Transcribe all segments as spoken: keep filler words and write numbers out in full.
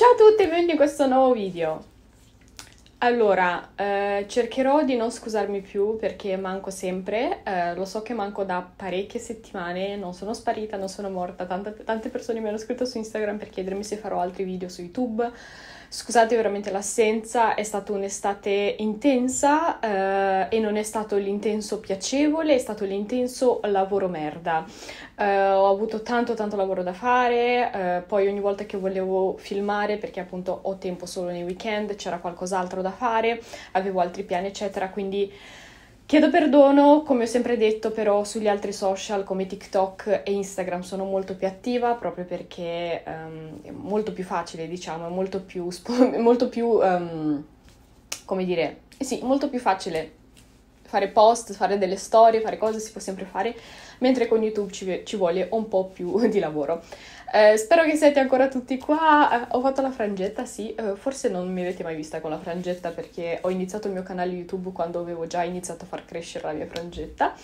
Ciao a tutti e benvenuti in questo nuovo video. Allora, eh, cercherò di non scusarmi più perché manco sempre, eh, lo so che manco da parecchie settimane, non sono sparita, non sono morta, tante, tante persone mi hanno scritto su Instagram per chiedermi se farò altri video su YouTube. Scusate veramente l'assenza, è stata un'estate intensa eh, e non è stato l'intenso piacevole, è stato l'intenso lavoro merda. Eh, ho avuto tanto tanto lavoro da fare, eh, poi ogni volta che volevo filmare, perché appunto ho tempo solo nei weekend, c'era qualcos'altro da fare, avevo altri piani eccetera, quindi chiedo perdono, come ho sempre detto, però sugli altri social come TikTok e Instagram sono molto più attiva proprio perché um, è molto più facile, diciamo, è molto più, sp- molto più um, come dire, eh sì, molto più facile fare post, fare delle storie, fare cose, si può sempre fare, mentre con YouTube ci, ci vuole un po' più di lavoro. Eh, spero che siete ancora tutti qua. Eh, ho fatto la frangetta, sì, eh, forse non mi avete mai vista con la frangetta perché ho iniziato il mio canale YouTube quando avevo già iniziato a far crescere la mia frangetta.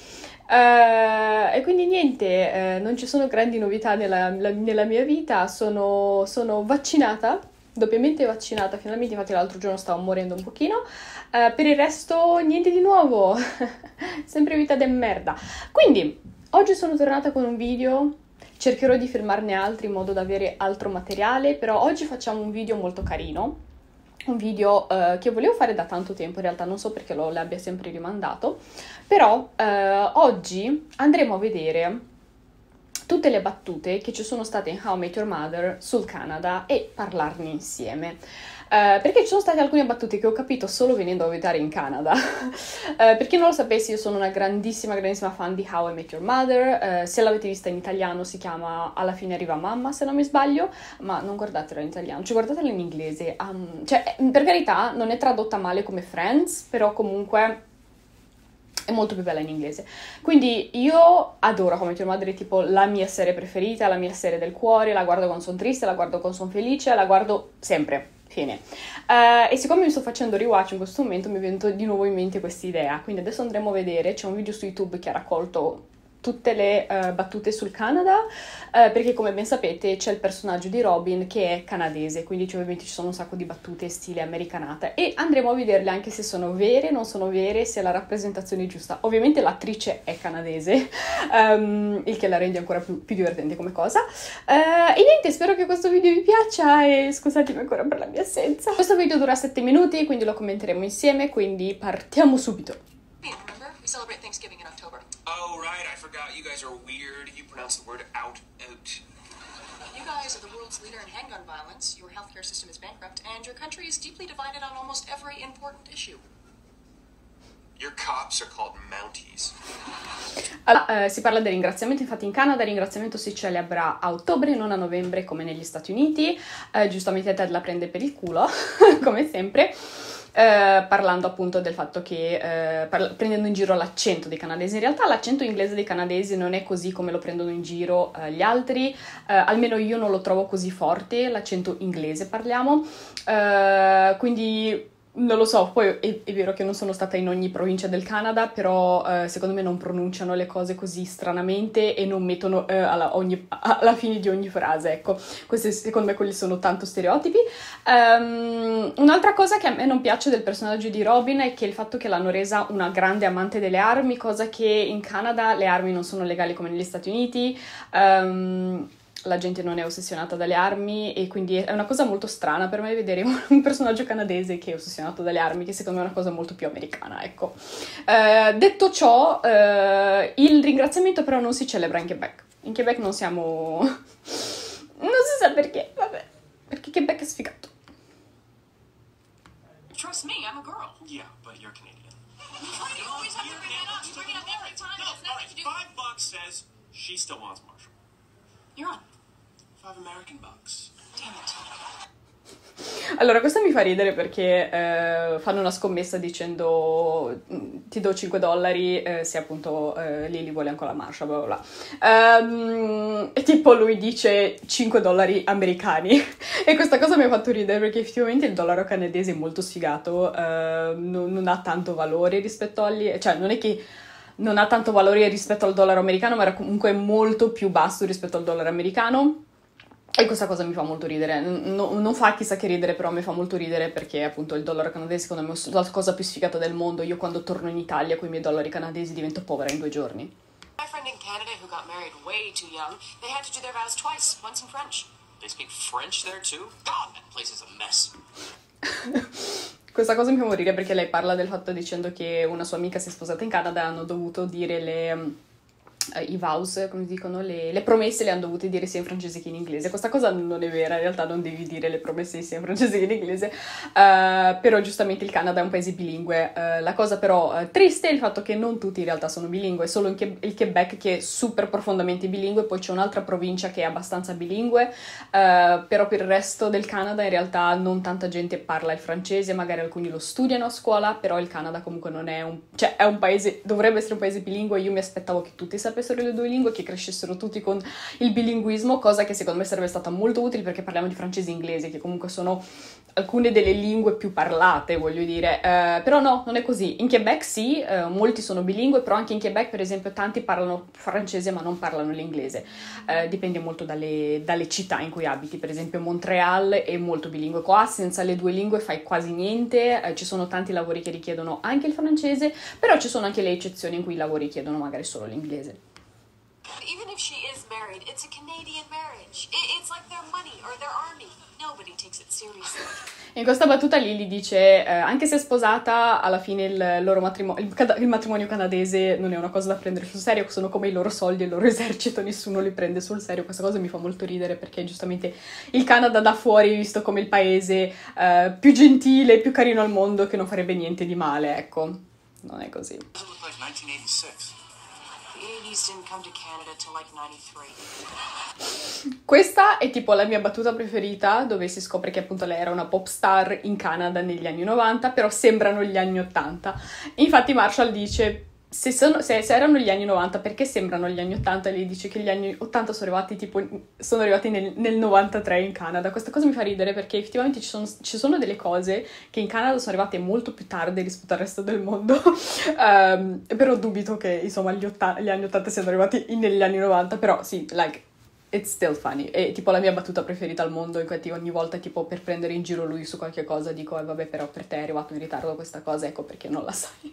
Eh, e quindi niente, eh, non ci sono grandi novità nella, la, nella mia vita, sono, sono vaccinata, doppiamente vaccinata, finalmente, infatti l'altro giorno stavo morendo un pochino. Uh, per il resto niente di nuovo, sempre vita de merda. Quindi oggi sono tornata con un video, cercherò di filmarne altri in modo da avere altro materiale, però oggi facciamo un video molto carino, un video uh, che volevo fare da tanto tempo, in realtà non so perché lo l'abbia sempre rimandato, però uh, oggi andremo a vedere tutte le battute che ci sono state in How I Met Your Mother sul Canada e parlarne insieme. Uh, perché ci sono state alcune battute che ho capito solo venendo a vedere in Canada. uh, per chi non lo sapesse, io sono una grandissima, grandissima fan di How I Met Your Mother. Uh, se l'avete vista in italiano si chiama Alla fine arriva mamma, se non mi sbaglio, ma non guardatela in italiano, cioè guardatela in inglese. Um, cioè, per carità, non è tradotta male come Friends, però comunque è molto più bella in inglese. Quindi io adoro How I Met Your Mother, è tipo la mia serie preferita, la mia serie del cuore, la guardo quando sono triste, la guardo quando sono felice, la guardo sempre. Fine. Uh, e siccome mi sto facendo rewatch in questo momento mi è venuto di nuovo in mente questa idea, quindi adesso andremo a vedere, c'è un video su YouTube che ha raccolto tutte le uh, battute sul Canada, uh, perché come ben sapete c'è il personaggio di Robin che è canadese, quindi ovviamente ci sono un sacco di battute stile americanata e andremo a vederle anche se sono vere, non sono vere, se la rappresentazione è giusta. Ovviamente l'attrice è canadese, um, il che la rende ancora più, più divertente come cosa. Uh, e niente, spero che questo video vi piaccia e scusatemi ancora per la mia assenza. Questo video dura sette minuti, quindi lo commenteremo insieme, quindi partiamo subito. We celebrate Thanksgiving in October. Oh, right, I forgot. You guys are weird. You pronounce the word out, out. You guys are the world's leader in handgun violence, your healthcare system is bankrupt, and your country is deeply divided on almost every important issue. Your cops are called Mounties. Allora, eh, si parla del ringraziamento, infatti in Canada il ringraziamento si celebra a ottobre, non a novembre come negli Stati Uniti. Eh, giustamente Ted la prende per il culo, come sempre. Uh, parlando appunto del fatto che, uh, parla- prendendo in giro l'accento dei canadesi. In realtà l'accento inglese dei canadesi non è così come lo prendono in giro uh, gli altri, uh, almeno io non lo trovo così forte, l'accento inglese parliamo, uh, quindi non lo so, poi è, è vero che non sono stata in ogni provincia del Canada, però uh, secondo me non pronunciano le cose così stranamente e non mettono uh, alla, ogni, alla fine di ogni frase, ecco. Questi secondo me quelli sono tanto stereotipi. Um, un'altra cosa che a me non piace del personaggio di Robin è che il fatto che l'hanno resa una grande amante delle armi, cosa che in Canada le armi non sono legali come negli Stati Uniti. Um, la gente non è ossessionata dalle armi e quindi è una cosa molto strana per me vedere un personaggio canadese che è ossessionato dalle armi, che secondo me è una cosa molto più americana, ecco. Uh, detto ciò, uh, il ringraziamento però non si celebra in Quebec. In Quebec non siamo... non si sa perché, vabbè, perché Quebec è sfigato. Trust me, I'm a girl. Yeah, but you're Canadian. Why do you always have to bring that up? You bring it up every time. No, It's all nothing right, to do. five bucks says she still wants Marshall. You're on. Five American bucks. Damn it. Allora, questo mi fa ridere perché eh, fanno una scommessa dicendo ti do cinque dollari eh, se appunto eh, Lily vuole ancora Marsha, bla bla bla. Um, e tipo lui dice cinque dollari americani e questa cosa mi ha fatto ridere perché effettivamente il dollaro canadese è molto sfigato, eh, non, non ha tanto valore rispetto agli... cioè non è che non ha tanto valore rispetto al dollaro americano, ma era comunque molto più basso rispetto al dollaro americano. E questa cosa mi fa molto ridere, no, non fa chissà che ridere, però mi fa molto ridere perché appunto il dollaro canadese secondo me è la cosa più sfigata del mondo. Io quando torno in Italia con i miei dollari canadesi divento povera in due giorni. My friend in Canada who got married way too young, they had to do their vows twice, once in French. They speak French there too? God, that place is a mess. Questa cosa mi fa morire perché lei parla del fatto dicendo che una sua amica si è sposata in Canada e hanno dovuto dire le... i vows, come dicono, le, le promesse le hanno dovute dire sia in francese che in inglese. Questa cosa non è vera, in realtà non devi dire le promesse sia in francese che in inglese, uh, però giustamente il Canada è un paese bilingue. Uh, la cosa però uh, triste è il fatto che non tutti in realtà sono bilingue, solo in Ke- il Quebec che è super profondamente bilingue, poi c'è un'altra provincia che è abbastanza bilingue, uh, però per il resto del Canada in realtà non tanta gente parla il francese, magari alcuni lo studiano a scuola, però il Canada comunque non è un... cioè è un paese, dovrebbe essere un paese bilingue. Io mi aspettavo che tutti sapessero le due lingue, che crescessero tutti con il bilinguismo, cosa che secondo me sarebbe stata molto utile perché parliamo di francese e inglese, che comunque sono alcune delle lingue più parlate, voglio dire, uh, però no, non è così. In Quebec sì, uh, molti sono bilingue, però anche in Quebec per esempio tanti parlano francese ma non parlano l'inglese, uh, dipende molto dalle, dalle città in cui abiti. Per esempio Montreal è molto bilingue, qua senza le due lingue fai quasi niente, uh, ci sono tanti lavori che richiedono anche il francese, però ci sono anche le eccezioni in cui i lavori chiedono magari solo l'inglese. Even if she is married, it's a Canadian marriage. I- It's like their money or their army. Nobody takes it seriously. In questa battuta Lily dice, eh, anche se sposata, alla fine il loro matrimonio, il, cad- il matrimonio canadese non è una cosa da prendere sul serio, sono come i loro soldi e il loro esercito, nessuno li prende sul serio. Questa cosa mi fa molto ridere perché giustamente il Canada da fuori è visto come il paese eh, più gentile, più carino al mondo, che non farebbe niente di male, ecco, non è così. Does it look like nineteen eighty-six? The eighties didn't come to Canada till like ninety-three. Questa è tipo la mia battuta preferita, dove si scopre che appunto lei era una pop star in Canada negli anni novanta, però sembrano gli anni ottanta. Infatti Marshall dice, se, sono, se, se erano gli anni novanta, perché sembrano gli anni ottanta? Lei dice che gli anni ottanta sono arrivati tipo sono arrivati nel, nel novantatré in Canada. Questa cosa mi fa ridere perché effettivamente ci sono, ci sono delle cose che in Canada sono arrivate molto più tardi rispetto al resto del mondo. um, però dubito che insomma gli, otta- gli anni ottanta siano arrivati in- negli anni novanta, però sì, like it's still funny. È tipo la mia battuta preferita al mondo, infatti ogni volta tipo per prendere in giro lui su qualche cosa dico eh vabbè, però per te è arrivato in ritardo questa cosa, ecco perché non la sai.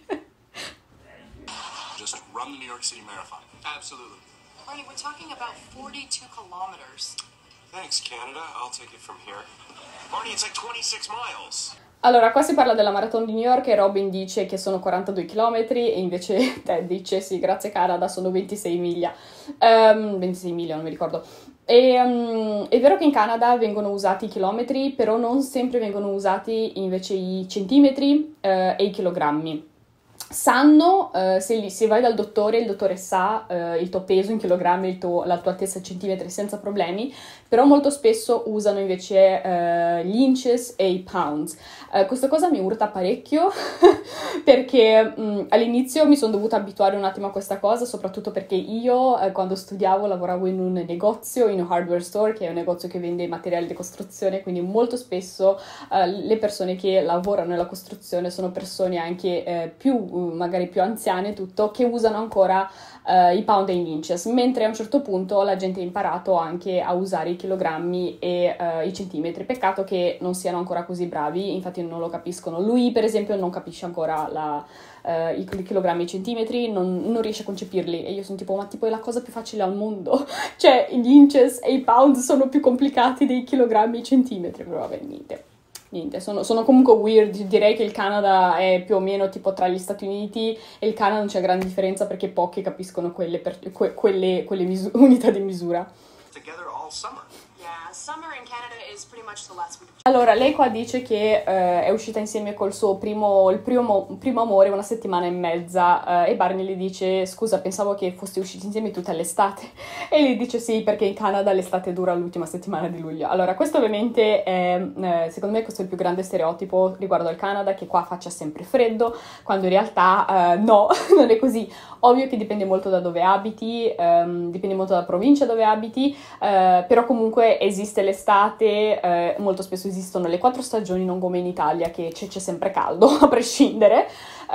Just run the New York City Marathon. Absolutely. Barney, we're talking about forty-two kilometers. Thanks, Canada. I'll take it from here. Barney, it's like twenty-six miles. Allora, qua si parla della Maratona di New York e Robin dice che sono quarantadue chilometri e invece Ted dice sì, grazie Canada, sono ventisei miglia. Um, ventisei miglia, non mi ricordo. E, um, è vero che in Canada vengono usati i chilometri, però non sempre vengono usati invece i centimetri uh, e i chilogrammi. Sanno, uh, se, li, se vai dal dottore, il dottore sa uh, il tuo peso in chilogrammi, il tuo, la tua altezza in centimetri senza problemi, però molto spesso usano invece uh, gli inches e i pounds. Uh, questa cosa mi urta parecchio perché um, all'inizio mi sono dovuta abituare un attimo a questa cosa, soprattutto perché io uh, quando studiavo lavoravo in un negozio, in un hardware store, che è un negozio che vende materiali di costruzione, quindi molto spesso uh, le persone che lavorano nella costruzione sono persone anche uh, più magari più anziane e tutto, che usano ancora uh, i pound e gli inches, mentre a un certo punto la gente ha imparato anche a usare i chilogrammi e uh, i centimetri. Peccato che non siano ancora così bravi, infatti non lo capiscono. Lui per esempio non capisce ancora la, uh, i chilogrammi e i centimetri, non, non riesce a concepirli e io sono tipo, ma tipo è la cosa più facile al mondo, cioè gli inches e i pound sono più complicati dei chilogrammi e i centimetri, però vabbè, niente. Niente, sono, sono comunque weird, direi che il Canada è più o meno tipo tra gli Stati Uniti e il Canada non c'è grande differenza perché pochi capiscono quelle, per, que, quelle, quelle misu- unità di misura. Together all summer. Yeah, summer in Canada is pretty much the last week of Allora, lei qua dice che eh, è uscita insieme col suo primo, il primo, primo amore una settimana e mezza eh, e Barney le dice scusa, pensavo che foste usciti insieme tutta l'estate e lei dice sì, perché in Canada l'estate dura l'ultima settimana di luglio. Allora, questo ovviamente è, eh, secondo me questo è il più grande stereotipo riguardo al Canada, che qua faccia sempre freddo, quando in realtà eh, no, non è così. Ovvio che dipende molto da dove abiti, ehm, dipende molto dalla provincia dove abiti, eh, però comunque esiste l'estate, eh, molto spesso esistono le quattro stagioni, non come in Italia che c'è, c'è sempre caldo, a prescindere.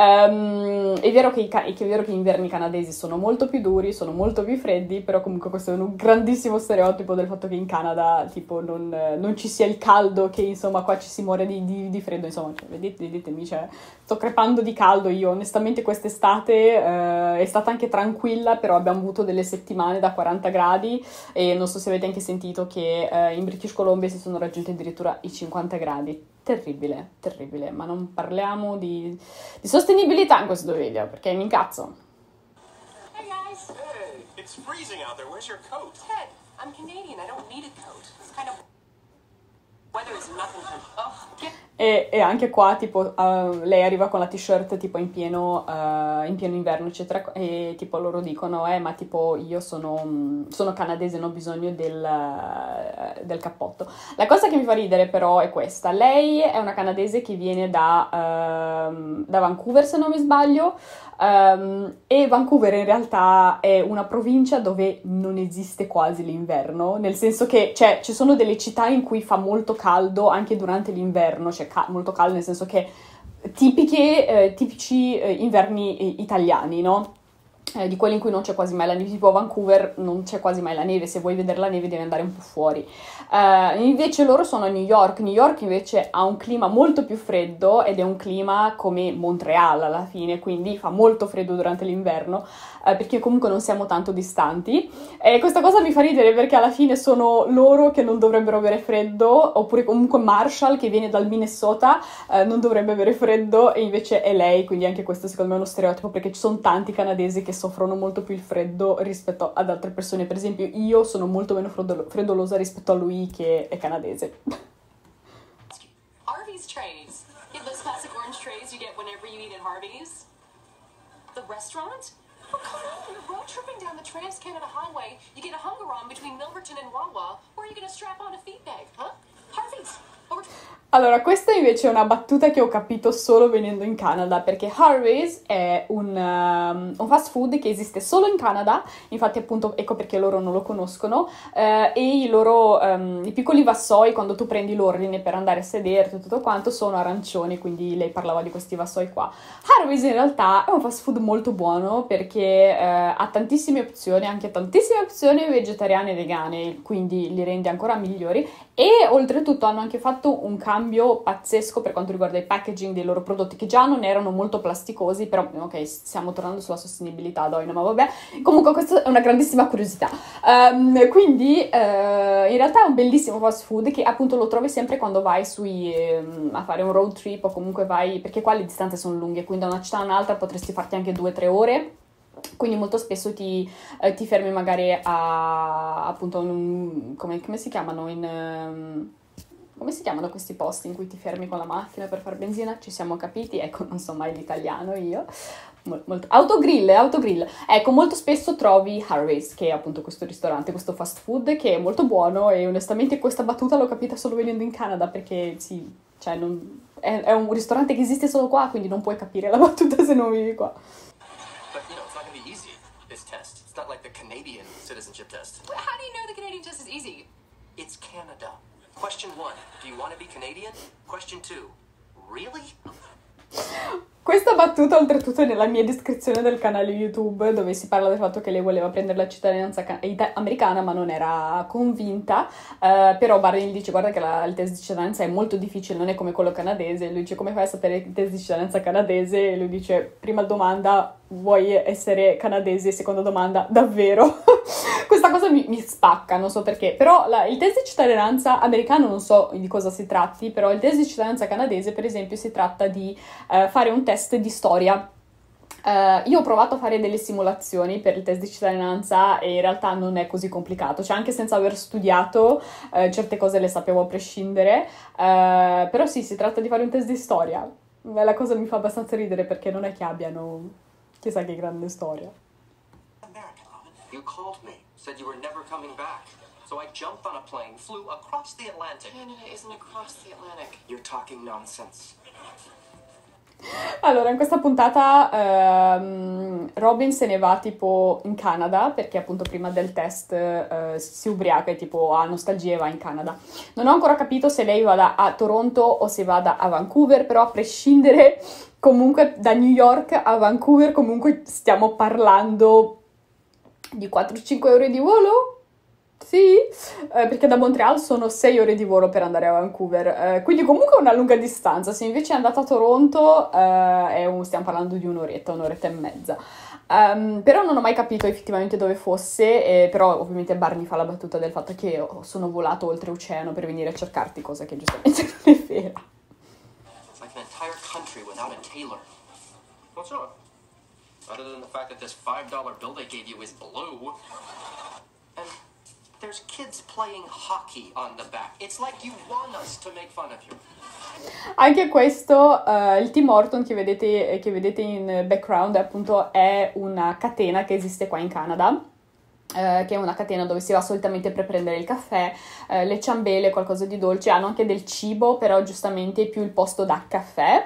Um, è vero che, i, che è vero che gli inverni canadesi sono molto più duri, sono molto più freddi, però comunque questo è un grandissimo stereotipo del fatto che in Canada tipo non, non ci sia il caldo, che insomma qua ci si muore di, di, di freddo, insomma, cioè, vedete, vedetemi, cioè, sto crepando di caldo io, onestamente quest'estate uh, è stata anche tranquilla, però abbiamo avuto delle settimane da quaranta gradi e non so se avete anche sentito che uh, in British Columbia si sono raggiunti addirittura i cinquanta gradi. Terribile, terribile, ma non parliamo di, di sostenibilità in questo video, perché mi incazzo. Hey guys! Hey, it's freezing out there. Where's your coat? Ted, I'm Canadian. I don't need a coat. This kind of weather is nothing to... Oh, get... E, e anche qua, tipo, uh, lei arriva con la t-shirt tipo in pieno, uh, in pieno inverno, eccetera, e tipo loro dicono, eh, ma tipo io sono, sono canadese, non ho bisogno del, uh, del cappotto. La cosa che mi fa ridere però è questa, lei è una canadese che viene da, uh, da Vancouver, se non mi sbaglio, um, e Vancouver in realtà è una provincia dove non esiste quasi l'inverno, nel senso che, cioè, ci sono delle città in cui fa molto caldo anche durante l'inverno, cioè Ca- molto caldo nel senso che tipiche, eh, tipici eh, inverni eh, italiani, no? Eh, di quelli in cui non c'è quasi mai la neve, tipo a Vancouver non c'è quasi mai la neve, se vuoi vedere la neve devi andare un po' fuori. Uh, invece loro sono a New York, New York invece ha un clima molto più freddo ed è un clima come Montreal alla fine, quindi fa molto freddo durante l'inverno, uh, perché comunque non siamo tanto distanti. E questa cosa mi fa ridere perché alla fine sono loro che non dovrebbero avere freddo, oppure comunque Marshall che viene dal Minnesota uh, non dovrebbe avere freddo e invece è lei, quindi anche questo secondo me è uno stereotipo perché ci sono tanti canadesi che soffrono molto più il freddo rispetto ad altre persone. Per esempio io sono molto meno freddolo- freddolosa rispetto a lui che è canadese. Harvey's trays. You have those classic orange trays you get whenever you eat at Harvey's. The restaurant? Oh, come on, you're road tripping down the Trans-Canada Highway. You get a hungarom between Milverton and Wawa, or are you gonna strap on a feed bag, huh? Harvey's. Over... Allora, questa invece è una battuta che ho capito solo venendo in Canada, perché Harvey's è un, um, un fast food che esiste solo in Canada, infatti appunto ecco perché loro non lo conoscono, eh, e i loro, um, i piccoli vassoi, quando tu prendi l'ordine per andare a sederti e tutto quanto, sono arancioni, quindi lei parlava di questi vassoi qua. Harvey's in realtà è un fast food molto buono perché eh, ha tantissime opzioni, anche tantissime opzioni vegetariane e vegane, quindi li rende ancora migliori, e oltretutto hanno anche fatto un cambio pazzesco per quanto riguarda il packaging dei loro prodotti, che già non erano molto plasticosi, però ok, stiamo tornando sulla sostenibilità, Doina, ma vabbè, comunque questa è una grandissima curiosità. Um, quindi uh, in realtà è un bellissimo fast food che appunto lo trovi sempre quando vai sui, um, a fare un road trip o comunque vai, perché qua le distanze sono lunghe, quindi da una città a un'altra potresti farti anche due o tre ore. Quindi molto spesso ti, eh, ti fermi magari a appunto un, come, come si chiamano in um, come si chiamano questi posti in cui ti fermi con la macchina per fare benzina? Ci siamo capiti? Ecco, non so mai l'italiano io. Mol, molto, autogrill, autogrill. Ecco, molto spesso trovi Harvey's, che è appunto questo ristorante, questo fast food che è molto buono, e onestamente questa battuta l'ho capita solo venendo in Canada perché sì, cioè non, è, è un ristorante che esiste solo qua, quindi non puoi capire la battuta se non vivi qua. But, you know, it's not going to be easy, this test. It's not like the Canadian citizenship test. How do you know the Canadian test is easy? It's Canada. Question one, do you want to be Canadian? Question two, really? Questa battuta oltretutto è nella mia descrizione del canale YouTube, dove si parla del fatto che lei voleva prendere la cittadinanza ca- ita- americana ma non era convinta, uh, però Barney dice guarda che la, il test di cittadinanza è molto difficile, non è come quello canadese. Lui dice come fai a sapere il test di cittadinanza canadese? E lui dice prima domanda vuoi essere canadese, seconda domanda davvero? Questa cosa mi, mi spacca, non so perché, però la, il test di cittadinanza americano non so di cosa si tratti, però il test di cittadinanza canadese per esempio si tratta di uh, fare un test di storia. Uh, io ho provato a fare delle simulazioni per il test di cittadinanza e in realtà non è così complicato, cioè anche senza aver studiato uh, certe cose le sapevo a prescindere, uh, però sì, si tratta di fare un test di storia. La cosa mi fa abbastanza ridere perché non è che abbiano chissà che grande storia. You called me, said you were never coming back. So I jumped on a plane, flew across the Atlantic. Canada isn't across the Atlantic. You're talking nonsense. Allora, in questa puntata ehm, Robin se ne va tipo in Canada, perché appunto prima del test eh, si ubriaca e tipo ha nostalgia e va in Canada. Non ho ancora capito se lei vada a Toronto o se vada a Vancouver, però a prescindere comunque da New York a Vancouver comunque stiamo parlando di quattro cinque ore di volo? Sì, eh, perché da Montreal sono sei ore di volo per andare a Vancouver, eh, quindi comunque è una lunga distanza. Se invece è andata a Toronto, eh, è un- stiamo parlando di un'oretta, un'oretta e mezza. Ehm, però non ho mai capito effettivamente dove fosse, eh, però ovviamente Barney fa la battuta del fatto che io sono volato oltreoceano per venire a cercarti, cosa che giustamente non è vera. It's like an entire country without a tailor. What's wrong? Other than the fact that this five dollar bill they gave you is blue. And there's kids playing hockey on the back. It's like you want us to make fun of you. Anche questo, eh, il Tim Horton che vedete, che vedete in background, appunto, è una catena che esiste qua in Canada. Eh, che è una catena dove si va solitamente per prendere il caffè, eh, le ciambelle, qualcosa di dolce, hanno anche del cibo, però giustamente più il posto da caffè.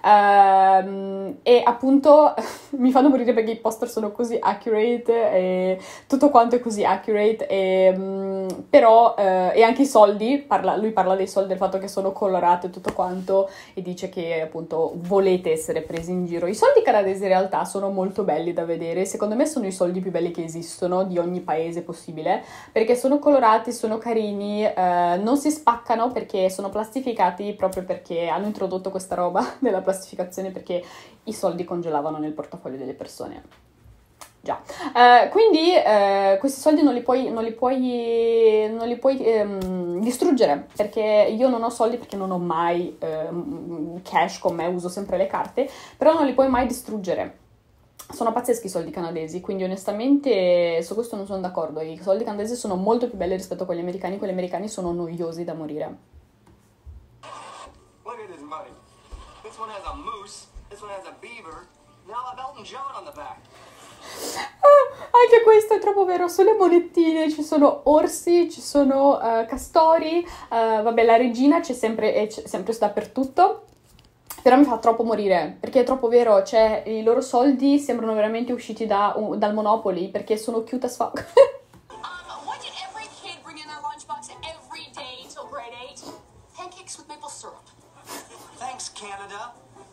Ehm, e appunto mi fanno morire perché i poster sono così accurate e tutto quanto è così accurate, e, mh, però eh, e anche i soldi, parla, lui parla dei soldi, del fatto che sono colorate e tutto quanto, e dice che appunto volete essere presi in giro. I soldi canadesi in realtà sono molto belli da vedere, secondo me sono i soldi più belli che esistono di ogni paese possibile, perché sono colorati, sono carini, eh, non si spaccano perché sono plastificati, proprio perché hanno introdotto questa roba della plastificazione, perché i soldi congelavano nel portafoglio delle persone. Già, eh, quindi eh, questi soldi non li puoi, non li puoi, non li puoi ehm, distruggere, perché io non ho soldi perché non ho mai ehm, cash con me, uso sempre le carte, però non li puoi mai distruggere. Sono pazzeschi i soldi canadesi, quindi onestamente su questo non sono d'accordo. I soldi canadesi sono molto più belli rispetto a quelli americani, quelli americani sono noiosi da morire. Look at this money. This one has a moose, this one has a beaver, now a Elton John on the back. Ah, anche questo è troppo vero, sulle monettine ci sono orsi, ci sono uh, castori, uh, vabbè la regina c'è sempre, è c'è sempre dappertutto. Però mi fa troppo morire, perché è troppo vero, cioè i loro soldi sembrano veramente usciti da, uh, dal Monopoly, perché sono cute as fuck. Um, what did every kid bring in their lunchbox every day till grade eight? Pancakes with maple syrup. Thanks, Canada.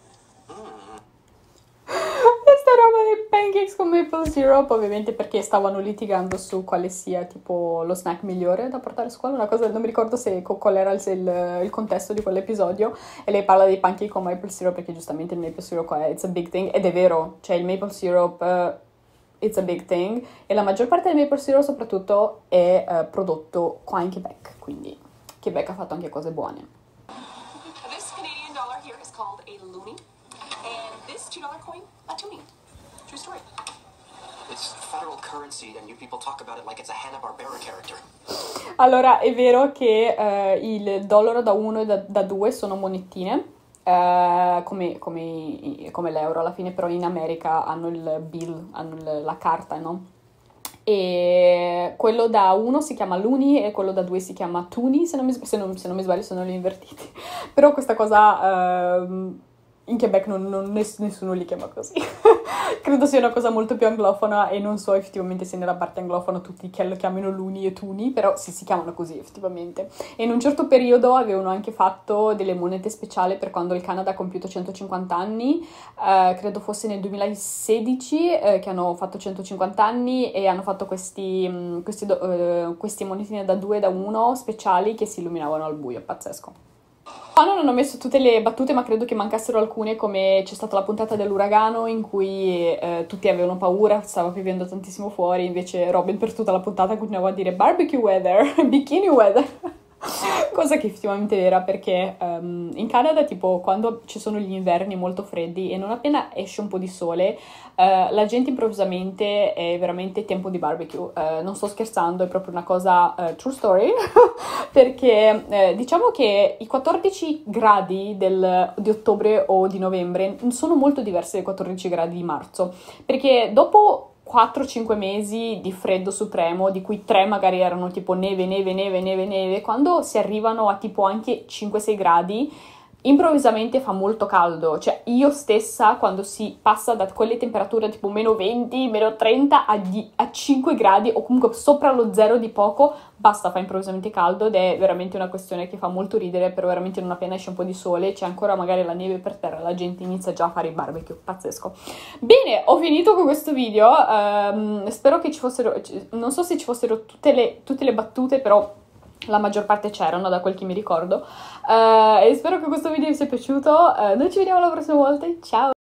Questa roba dei pancakes con maple syrup, ovviamente perché stavano litigando su quale sia tipo lo snack migliore da portare a scuola, una cosa, non mi ricordo se qual era il, il, il contesto di quell'episodio, e lei parla dei pancake con maple syrup perché giustamente il maple syrup è it's a big thing, ed è vero, cioè il maple syrup uh, it's a big thing, e la maggior parte del maple syrup soprattutto è uh, prodotto qua in Quebec, quindi Quebec ha fatto anche cose buone. This Canadian dollar here is called a loonie, and this two dollar coin, a toonie. True story. It's federal currency and you people talk about it like it's a Hanna-Barbera character. Allora, è vero che eh, il dollaro da uno e da, da due sono monettine, eh, come, come, come l'euro alla fine, però in America hanno il bill, hanno il- la carta, no? E quello da uno si chiama loonie e quello da due si chiama toonie, se non mi, se non, se non mi sbaglio sono li invertiti. Però questa cosa ehm, in Quebec non, non- ness- nessuno li chiama così. Credo sia una cosa molto più anglofona, e non so effettivamente se nella parte anglofona tutti che lo chiamino luni e tuni, però sì, si chiamano così effettivamente. E in un certo periodo avevano anche fatto delle monete speciali per quando il Canada ha compiuto centocinquanta anni, eh, credo fosse nel duemilasedici, eh, che hanno fatto centocinquanta anni, e hanno fatto questi, mh, questi, do- eh, questi monetine da due e da uno speciali che si illuminavano al buio, pazzesco. Qua non hanno messo tutte le battute, ma credo che mancassero alcune, come c'è stata la puntata dell'uragano in cui eh, tutti avevano paura, stava piovendo tantissimo fuori, invece Robin per tutta la puntata continuava a dire barbecue weather, bikini weather. Cosa che effettivamente era, perché um, in Canada, tipo, quando ci sono gli inverni molto freddi e non appena esce un po' di sole, uh, la gente improvvisamente è veramente tempo di barbecue. Uh, non sto scherzando, è proprio una cosa uh, true story, perché uh, diciamo che i quattordici gradi del, di ottobre o di novembre sono molto diversi dai quattordici gradi di marzo, perché dopo quattro cinque mesi di freddo supremo, di cui tre magari erano tipo neve, neve, neve, neve, neve, quando si arrivano a tipo anche cinque sei gradi, improvvisamente fa molto caldo, cioè io stessa quando si passa da quelle temperature tipo meno venti, meno trenta a, di- a cinque gradi o comunque sopra lo zero di poco, basta, fa improvvisamente caldo ed è veramente una questione che fa molto ridere, però veramente non appena esce un po' di sole, c'è ancora magari la neve per terra, la gente inizia già a fare i barbecue, pazzesco. Bene, ho finito con questo video, ehm, spero che ci fossero, non so se ci fossero tutte le, tutte le battute, però la maggior parte c'erano da quel che mi ricordo. Uh, e spero che questo video vi sia piaciuto. Uh, noi ci vediamo la prossima volta. Ciao!